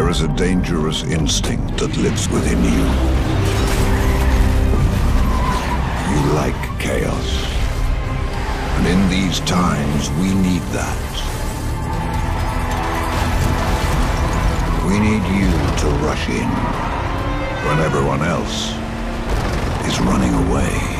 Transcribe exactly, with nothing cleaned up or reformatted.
There is a dangerous instinct that lives within you. You like chaos. And in these times, we need that. We need you to rush in when everyone else is running away.